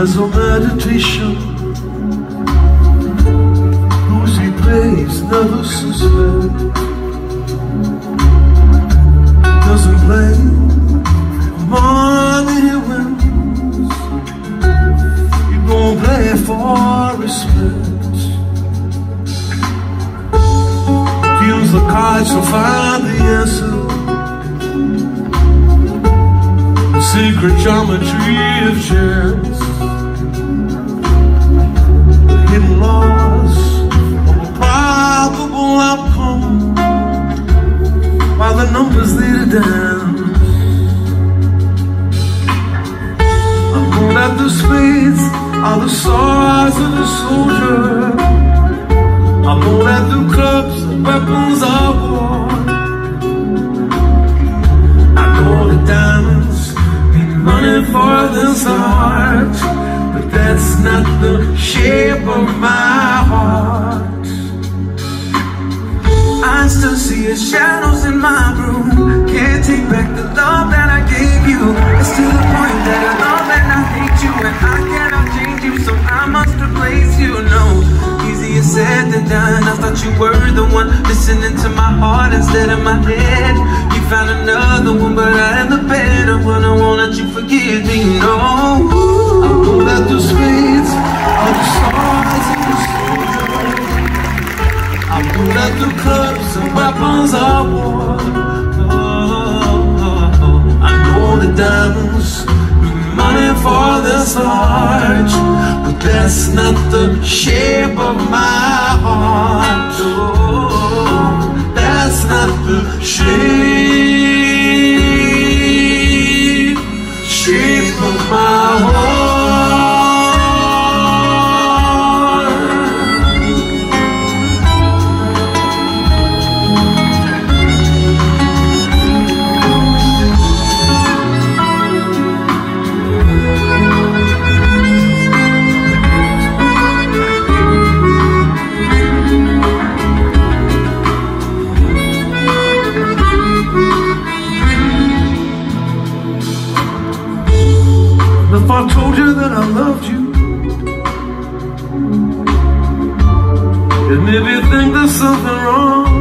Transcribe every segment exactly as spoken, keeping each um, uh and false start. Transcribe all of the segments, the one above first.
as a meditation. Whose he plays, never suspect. Doesn't play money he wins. You gon' play for respect. Use the cards to find the answer. The secret geometry of chance. The hidden laws of a probable outcome, while the numbers lead a dance. I'm going at the spades are the swords of the soldier. I'm going at the clubs, the weapons of war. I know the diamonds mean money for this heart, but that's not the shape of my heart. I still see your shadows in my room. Can't take back the love that I gave you. It's to the point that I love and I hate you, and I cannot change you, so I must replace you. No, easier said than done. I thought you were the one listening to my heart instead of my head. You found another one, but I am the better one. I won't let you forgive me, no. I won't let the spades all the stars in the soldier. I won't let the clubs and weapons of war. Oh, oh, oh. I know the diamonds mean money for this heart, but that's not the shape of my heart. Oh, that's not the shape, shape of my heart. If I told you that I loved you, it made me think there's something wrong.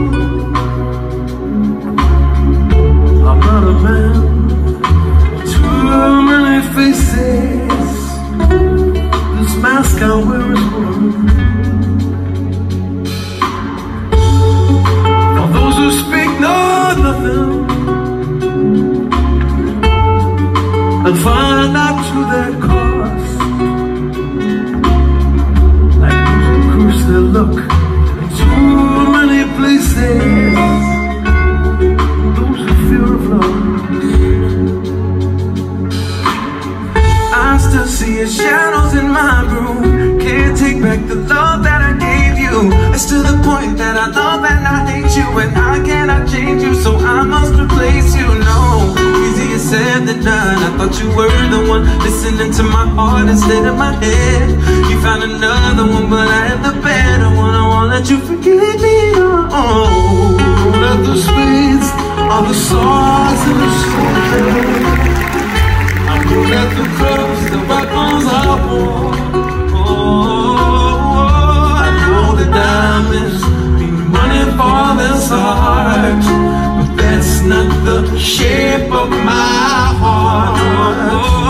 I'm not a man with too many faces. This mask I wear is one. For those who speak know nothing and find out to their cost, like those who curse their luck in too many places, those who fear of loss. I still see your shadows in my room. Can't take back the love that I gave you. It's to the point that I love and I hate you, and I cannot change you, so I must replace you. No, easier said than done. I thought you were the one listening to my heart instead of my head. You found another one, but I am the better one. I won't let you forget me. Oh, won't let the spades all the swords in the soldier. I won't let the clubs, the weapons of war. Oh, I know the diamonds mean money for this heart, but that's not the shape of my heart.